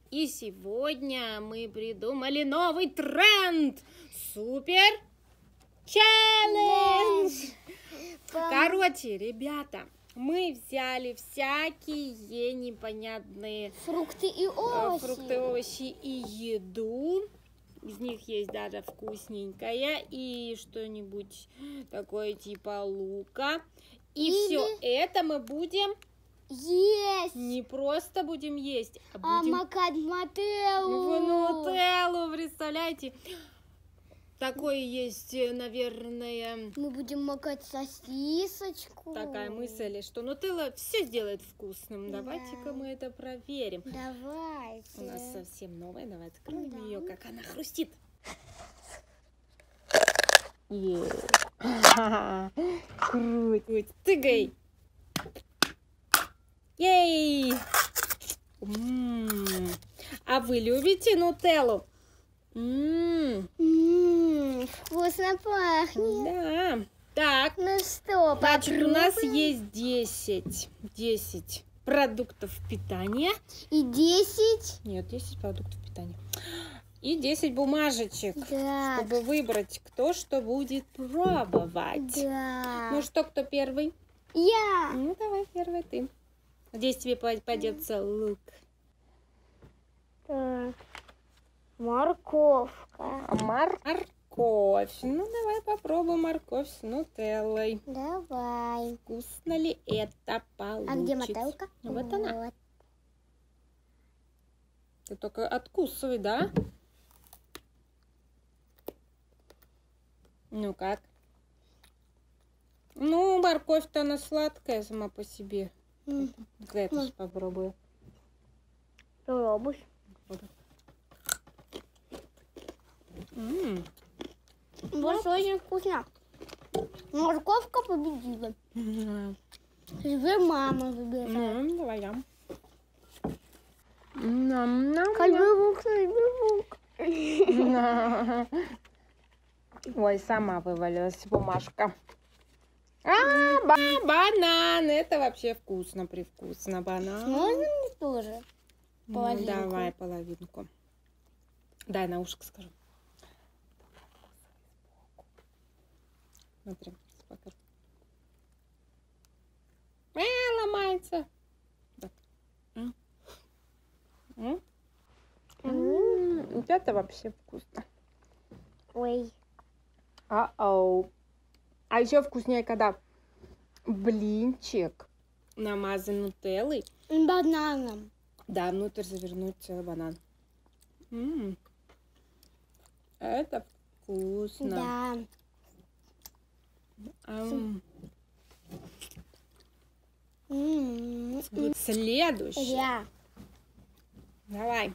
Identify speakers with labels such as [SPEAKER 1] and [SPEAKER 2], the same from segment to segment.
[SPEAKER 1] И сегодня мы придумали новый тренд. Супер челлендж. Короче, ребята, мы взяли всякие непонятные
[SPEAKER 2] фрукты и овощи
[SPEAKER 1] и еду. Из них есть даже вкусненькое и что-нибудь такое типа лука. И все это мы будем
[SPEAKER 2] есть.
[SPEAKER 1] Не просто будем есть, а будем
[SPEAKER 2] макать в нутеллу.
[SPEAKER 1] В нутеллу, представляете? Такое есть, наверное...
[SPEAKER 2] Мы будем макать сосисочку.
[SPEAKER 1] Такая мысль, что нутелла все сделает вкусным. Да. Давайте-ка мы это проверим.
[SPEAKER 2] Давайте.
[SPEAKER 1] У нас совсем новая. Давайте откроем ее, как она хрустит. Круть. Тыгай. Ей! А вы любите нутеллу?
[SPEAKER 2] Вкусно пахнет.
[SPEAKER 1] Да. Так.
[SPEAKER 2] Ну что,
[SPEAKER 1] значит, у нас есть 10 продуктов питания.
[SPEAKER 2] И 10?
[SPEAKER 1] Нет, 10 продуктов питания. И 10 бумажечек,
[SPEAKER 2] да.
[SPEAKER 1] Чтобы выбрать, кто что будет пробовать.
[SPEAKER 2] Да.
[SPEAKER 1] Ну что, кто первый?
[SPEAKER 2] Я.
[SPEAKER 1] Ну, давай первый ты. Здесь тебе попадется лук.
[SPEAKER 2] Так. Морковка.
[SPEAKER 1] Морковь. Ну, давай попробуем морковь с нутеллой.
[SPEAKER 2] Давай.
[SPEAKER 1] Вкусно ли это получится?
[SPEAKER 2] А где мотелка?
[SPEAKER 1] Вот она. Ты только откусывай, да? Ну как? Ну, морковь-то она сладкая сама по себе. Это же попробую.
[SPEAKER 2] Попробуй. Вот очень вкусно. Морковка победила. Теперь мама выбирает.
[SPEAKER 1] Давай я. Ой, сама вывалилась бумажка. Банан. Это вообще вкусно, привкусно. Банан.
[SPEAKER 2] Можно мне тоже? Половинку.
[SPEAKER 1] Давай половинку. Дай на ушко скажу. Смотри, покажи. Ломается. Так. Это вообще вкусно.
[SPEAKER 2] Ой.
[SPEAKER 1] А еще вкуснее, когда блинчик намазан нутеллой.
[SPEAKER 2] Бананом.
[SPEAKER 1] Да, внутрь завернуть целый банан. Это вкусно.
[SPEAKER 2] Да.
[SPEAKER 1] Следующий.
[SPEAKER 2] Я.
[SPEAKER 1] Давай.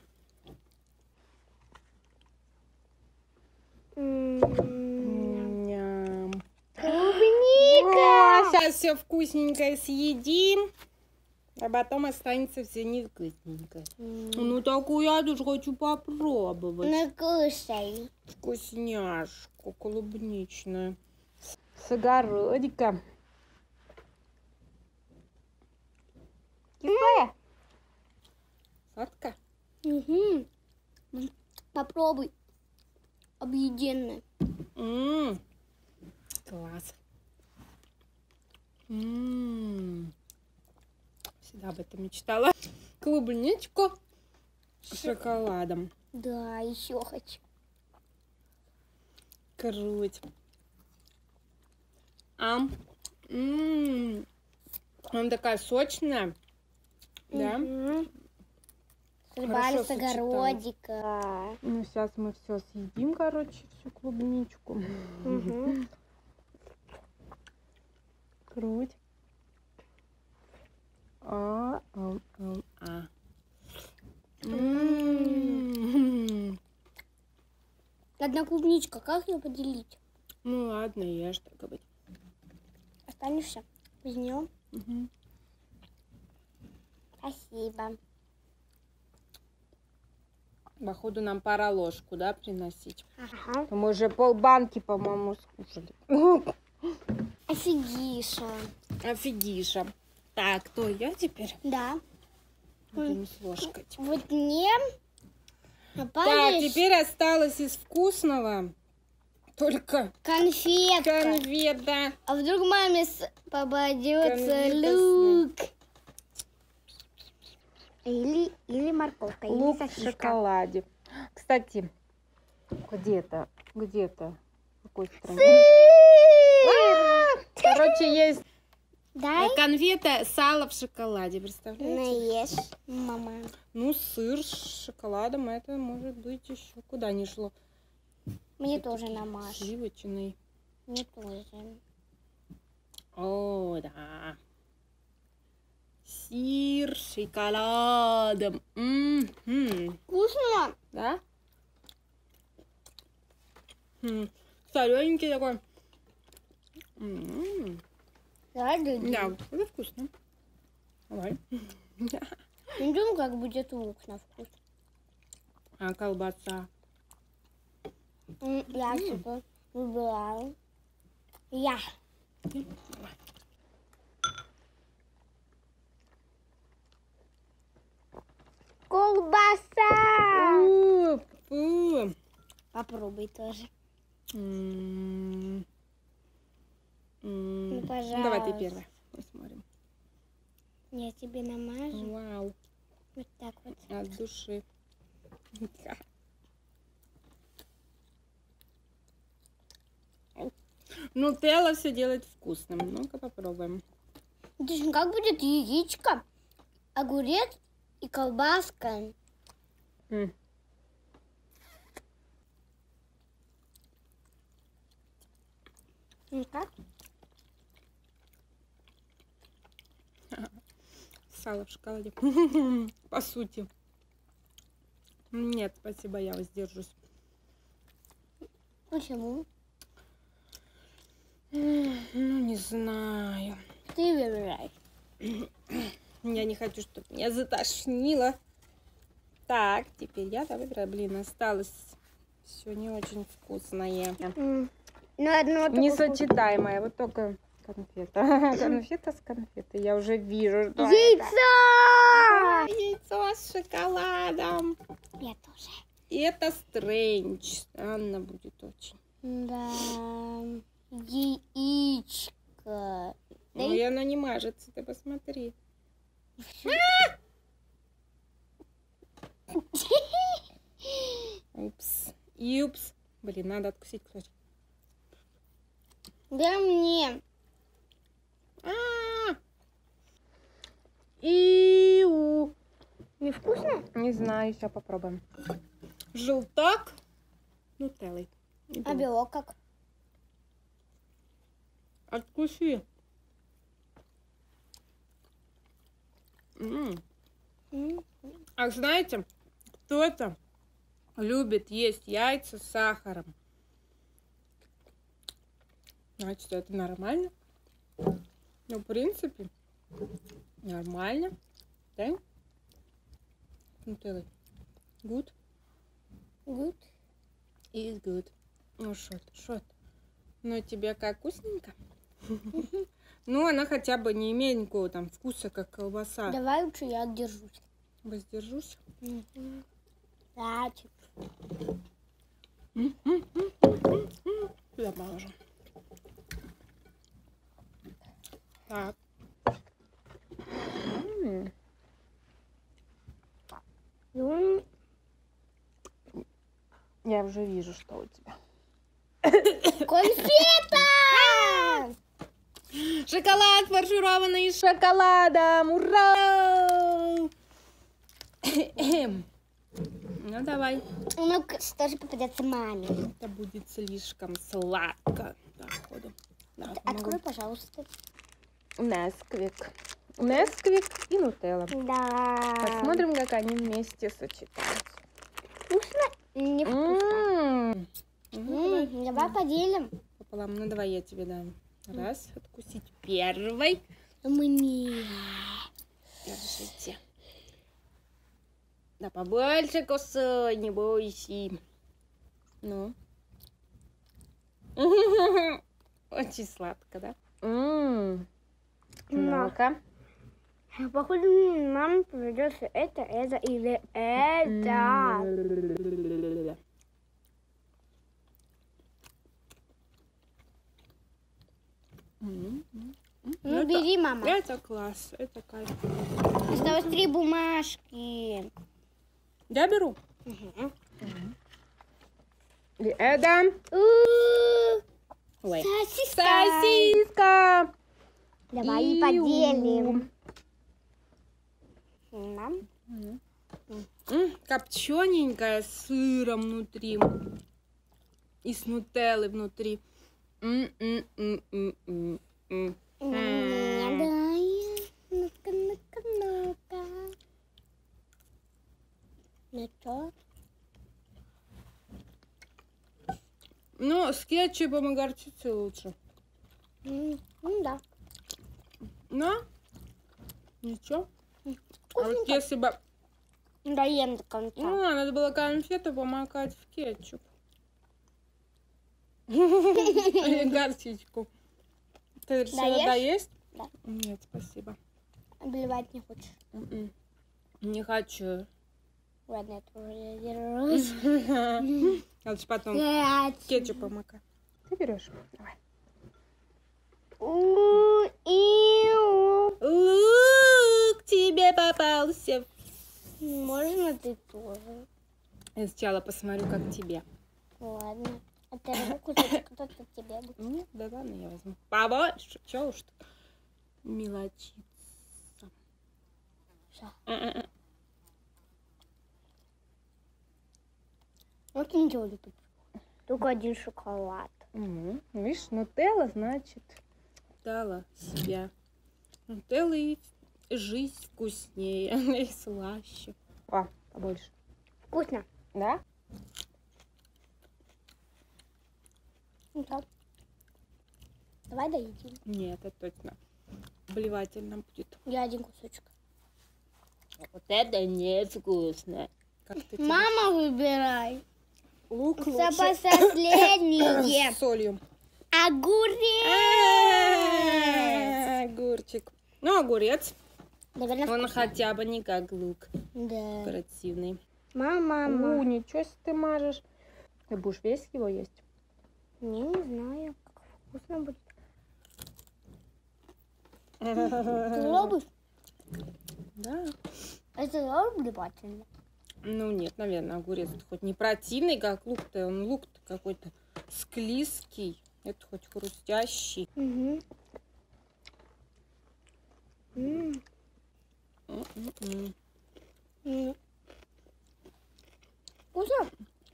[SPEAKER 2] Клубника.
[SPEAKER 1] Сейчас все вкусненькое съедим, а потом останется все невкусненькое. Ну такую я тоже хочу попробовать.
[SPEAKER 2] Накушай.
[SPEAKER 1] Вкусняшку клубничную. С огородика. Кислая? Сладкая?
[SPEAKER 2] Попробуй. Объеденная.
[SPEAKER 1] Класс. Всегда об этом мечтала. Клубничку с шоколадом.
[SPEAKER 2] Да, еще хочу.
[SPEAKER 1] Круть. Она такая сочная. Да?
[SPEAKER 2] Срубали с огородика.
[SPEAKER 1] Ну, сейчас мы все съедим, короче, всю клубничку. Круть.
[SPEAKER 2] Одна клубничка, как ее поделить?
[SPEAKER 1] Ну ладно, ешь, так и быть.
[SPEAKER 2] Останешься? Возьмем. Спасибо.
[SPEAKER 1] Походу нам пора ложку, да, приносить?
[SPEAKER 2] Ага.
[SPEAKER 1] Мы уже полбанки, по-моему, скушали.
[SPEAKER 2] Офигиша.
[SPEAKER 1] Офигиша. Так, кто я теперь?
[SPEAKER 2] Да.
[SPEAKER 1] Будем с ложкой.
[SPEAKER 2] Вот мне
[SPEAKER 1] Так, теперь осталось из вкусного только
[SPEAKER 2] конфетка.
[SPEAKER 1] конфета.
[SPEAKER 2] А вдруг маме попадется
[SPEAKER 1] Конфета
[SPEAKER 2] лук? Или морковка,
[SPEAKER 1] Лук
[SPEAKER 2] или
[SPEAKER 1] в
[SPEAKER 2] сосиска.
[SPEAKER 1] шоколаде. Кстати, где-то, в какой стране? Короче, есть
[SPEAKER 2] Дай
[SPEAKER 1] конфета сало в шоколаде, представляете?
[SPEAKER 2] наешь, мама.
[SPEAKER 1] Ну, сыр с шоколадом, это может быть еще куда ни шло.
[SPEAKER 2] Мне тоже намажь.
[SPEAKER 1] Сливочный.
[SPEAKER 2] Мне тоже.
[SPEAKER 1] О, да. Сыр с шоколадом.
[SPEAKER 2] Вкусно?
[SPEAKER 1] Да? Солененький такой.
[SPEAKER 2] Давай дадим.
[SPEAKER 1] Да, это вкусно. Давай.
[SPEAKER 2] Не думаю, как будет лук на вкус.
[SPEAKER 1] А колбаса?
[SPEAKER 2] Я типа выбираю. Я. Колбаса!
[SPEAKER 1] Фу.
[SPEAKER 2] Попробуй тоже.
[SPEAKER 1] Ну,
[SPEAKER 2] пожалуйста.
[SPEAKER 1] давай ты первая. Посмотрим.
[SPEAKER 2] Я тебе намажу.
[SPEAKER 1] Вау.
[SPEAKER 2] Вот так вот.
[SPEAKER 1] От души. Нутелла все делает вкусным. Ну-ка попробуем.
[SPEAKER 2] Точно, как будет яичко, огурец и колбаска? Ну как?
[SPEAKER 1] Сало в шоколаде. По сути. Нет, спасибо, я воздержусь.
[SPEAKER 2] Почему?
[SPEAKER 1] Ну, не знаю.
[SPEAKER 2] Ты выбирай.
[SPEAKER 1] Я не хочу, чтобы меня затошнило. Так, теперь я выбираю. Блин, осталось все не очень вкусное.
[SPEAKER 2] Ну, одно
[SPEAKER 1] Несочетаемое. Вот только конфета. Конфета с конфетой. Я уже вижу, что
[SPEAKER 2] яйцо!
[SPEAKER 1] яйцо с шоколадом.
[SPEAKER 2] Я тоже.
[SPEAKER 1] И это стрендж. Странно будет очень.
[SPEAKER 2] Да. Яичко.
[SPEAKER 1] Ну, и она не мажется, ты посмотри. Упс. Юпс. Блин, надо откусить кусочек.
[SPEAKER 2] Да мне.
[SPEAKER 1] Иу.
[SPEAKER 2] Невкусно?
[SPEAKER 1] Не знаю, сейчас попробуем. Желток нутеллой.
[SPEAKER 2] А белок как?
[SPEAKER 1] Откуси. А знаете, кто-то любит есть яйца с сахаром. Значит, это нормально. Ну, в принципе, нормально. Да? Нутеллой. Good?
[SPEAKER 2] Good.
[SPEAKER 1] Is good. Ну, шот. Ну, тебе как вкусненько? Ну, она хотя бы не имеет никакого там вкуса, как колбаса.
[SPEAKER 2] Давай лучше я держусь.
[SPEAKER 1] Воздержусь.
[SPEAKER 2] Да,
[SPEAKER 1] Сюда положу. Так. Я уже вижу, что у тебя.
[SPEAKER 2] Конфета!
[SPEAKER 1] Шоколад, фаршированный шоколадом! Ура! Ну, давай.
[SPEAKER 2] Ну, тоже попадется маме.
[SPEAKER 1] Это будет слишком сладко. Походу. Да,
[SPEAKER 2] Открой, пожалуйста.
[SPEAKER 1] Несквик. Несквик и нутелла.
[SPEAKER 2] Да.
[SPEAKER 1] Посмотрим, как они вместе сочетаются.
[SPEAKER 2] Вкусно? Не вкусно. Давай поделим.
[SPEAKER 1] Пополам. Ну, давай я тебе дам. Раз, откусить первой.
[SPEAKER 2] Мне.
[SPEAKER 1] Держите. Да побольше кусай, не бойся. Ну. Очень сладко, да? Ну-ка.
[SPEAKER 2] Походу, маме придется это или это. Ну, бери, мама.
[SPEAKER 1] Это класс, это кайф.
[SPEAKER 2] Осталось 3 бумажки.
[SPEAKER 1] Я беру. Это... Ой.
[SPEAKER 2] Сосиска.
[SPEAKER 1] Сосиска.
[SPEAKER 2] Давай и поделим. Нам.
[SPEAKER 1] Копчененькая с сыром внутри. И с нутеллой внутри.
[SPEAKER 2] Ну-ка, ну-ка, ну-ка. Ну что?
[SPEAKER 1] Ну, с кетчупом и горчицей лучше.
[SPEAKER 2] Ну да.
[SPEAKER 1] Но ничего. А вот если бы...
[SPEAKER 2] Доем до конца.
[SPEAKER 1] Ну, надо было конфету помакать в кетчуп. Или горчичку. Ты решила доесть?
[SPEAKER 2] Да.
[SPEAKER 1] Нет, спасибо.
[SPEAKER 2] Обливать не хочешь?
[SPEAKER 1] Не хочу.
[SPEAKER 2] Ладно, я тоже держусь.
[SPEAKER 1] Надо же потом кетчуп помакать. Ты берешь? Давай. Лук тебе попался.
[SPEAKER 2] Можно ты тоже?
[SPEAKER 1] Я сначала посмотрю, как тебе.
[SPEAKER 2] Ладно. А ты кусочек кто-то тебе будет.
[SPEAKER 1] Нет, да ладно, я возьму. Побольше. Чего уж тут мелочиться.
[SPEAKER 2] Вот ничего не будет. Только один шоколад.
[SPEAKER 1] Видишь, нутелла, значит, дала себя. Нутелла и жизнь вкуснее и слаще. О, побольше.
[SPEAKER 2] Вкусно.
[SPEAKER 1] Да?
[SPEAKER 2] Ну так. Давай доедим.
[SPEAKER 1] Нет, это точно обливательно будет.
[SPEAKER 2] Я один кусочек.
[SPEAKER 1] Вот это не вкусно. Как ты тебе?
[SPEAKER 2] Мама, выбирай.
[SPEAKER 1] Лук
[SPEAKER 2] Это
[SPEAKER 1] лучше
[SPEAKER 2] последнее.
[SPEAKER 1] с солью.
[SPEAKER 2] Огурец.
[SPEAKER 1] Огурчик. Ну, огурец.
[SPEAKER 2] Наверное,
[SPEAKER 1] Он хотя бы не как лук.
[SPEAKER 2] да.
[SPEAKER 1] Противный.
[SPEAKER 2] Мама.
[SPEAKER 1] Ничего себе ты мажешь. Ты будешь весь его есть?
[SPEAKER 2] Не знаю, как вкусно будет. Ты любишь?
[SPEAKER 1] Да.
[SPEAKER 2] Это обливательно.
[SPEAKER 1] Ну нет, наверное, огурец хоть не противный, как лук-то. Он лук-то какой-то склизкий. Это хоть хрустящий.
[SPEAKER 2] Вкусно?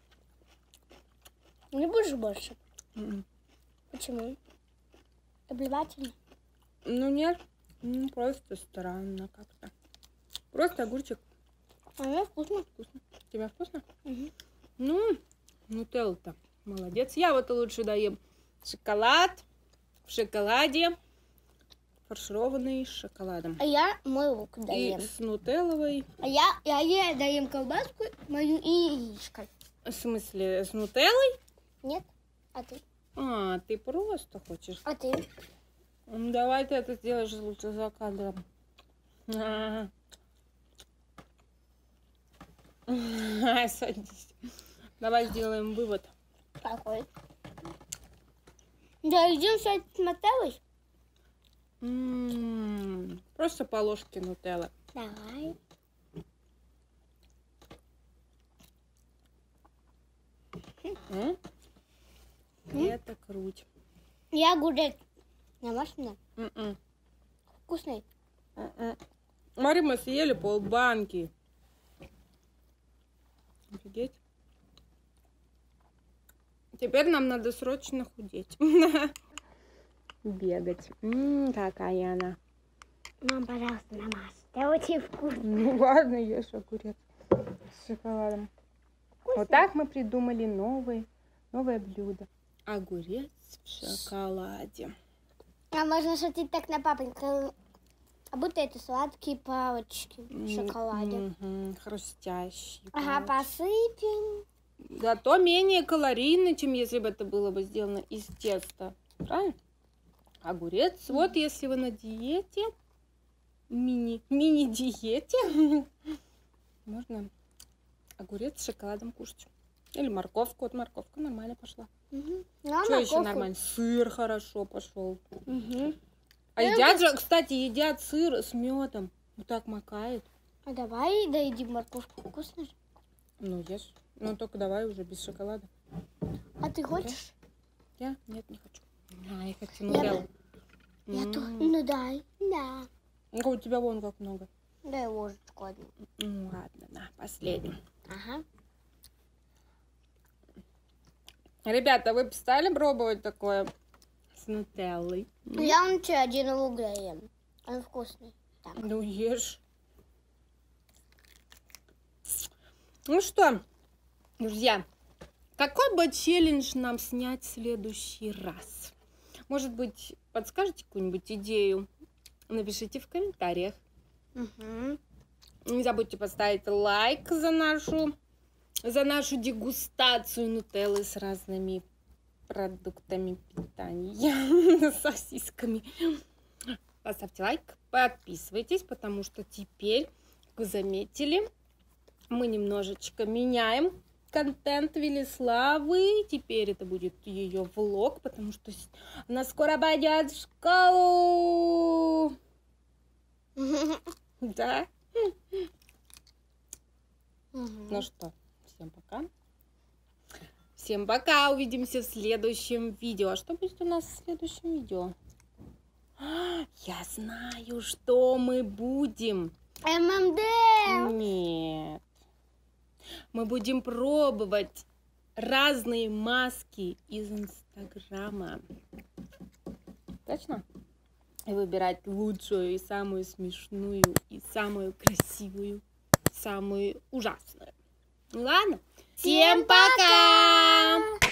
[SPEAKER 2] Не будешь больше? Почему? Обливательно?
[SPEAKER 1] Ну нет, просто странно как-то. Просто огурчик.
[SPEAKER 2] А мне вкусно.
[SPEAKER 1] Вкусно. Тебе вкусно? Ну, нутелла-то молодец. Я вот лучше доем шоколад в шоколаде, фаршированный с шоколадом.
[SPEAKER 2] А я мой лук доем.
[SPEAKER 1] И с нутелловой.
[SPEAKER 2] А я доем колбаску мою и яичко.
[SPEAKER 1] В смысле, с нутеллой?
[SPEAKER 2] Нет? А ты?
[SPEAKER 1] А, ты просто хочешь.
[SPEAKER 2] А ты?
[SPEAKER 1] Ну, давай ты это сделаешь лучше за кадром. Садись. Давай сделаем вывод.
[SPEAKER 2] Какой? Да, идем сядь с нутеллой?
[SPEAKER 1] Просто по ложке нутеллы.
[SPEAKER 2] Давай.
[SPEAKER 1] Это круть.
[SPEAKER 2] Я огурец. Домашний?
[SPEAKER 1] М-м.
[SPEAKER 2] Вкусный?
[SPEAKER 1] Смотри, мы съели полбанки. Офигеть. Теперь нам надо срочно худеть. Бегать. Какая она.
[SPEAKER 2] Мам, пожалуйста, намажь. Это очень вкусно.
[SPEAKER 1] Ну ладно, ешь огурец с шоколадом. Вот так мы придумали новое блюдо. Огурец в шоколаде.
[SPEAKER 2] А можно шутить так на папенька. А будто это сладкие палочки в шоколаде.
[SPEAKER 1] Хрустящие.
[SPEAKER 2] Ага, посыпем.
[SPEAKER 1] Зато менее калорийно, чем если бы это было бы сделано из теста. Правильно? Огурец. Вот если вы на диете, мини-диете можно огурец с шоколадом кушать. Или морковку. Вот морковка нормально пошла. Что еще нормально? Сыр хорошо пошел. А едят же, кстати, едят сыр с медом. Вот так макает.
[SPEAKER 2] А давай доедим морковку. Вкусно же.
[SPEAKER 1] Ну, ешь. Ну, только давай уже без шоколада.
[SPEAKER 2] А ты хочешь?
[SPEAKER 1] Я? Нет, не хочу. Я хочу нутеллу.
[SPEAKER 2] Я тоже. Ну, дай. Да.
[SPEAKER 1] У тебя вон как много.
[SPEAKER 2] Дай ложечку одну.
[SPEAKER 1] Ну, ладно, на, последнюю.
[SPEAKER 2] Ага.
[SPEAKER 1] Ребята, вы стали пробовать такое с нутеллой?
[SPEAKER 2] Я вообще один угля ем. Он вкусный. Так.
[SPEAKER 1] Ну, ешь. Ну что, друзья, какой бы челлендж нам снять в следующий раз? Может быть, подскажете какую-нибудь идею? Напишите в комментариях. Не забудьте поставить лайк за нашу дегустацию нутеллы с разными продуктами питания, сосисками. Поставьте лайк, подписывайтесь, потому что теперь, как вы заметили, мы немножечко меняем контент Велиславы. Теперь это будет ее влог, потому что она скоро пойдет в школу. Да? Ну что, всем пока. Всем пока, увидимся в следующем видео. А что будет у нас в следующем видео? Я знаю, что мы будем.
[SPEAKER 2] ММД.
[SPEAKER 1] Нет. Мы будем пробовать разные маски из Инстаграма. Точно? И выбирать лучшую, и самую смешную, и самую красивую, самую ужасную. Ладно? Всем пока!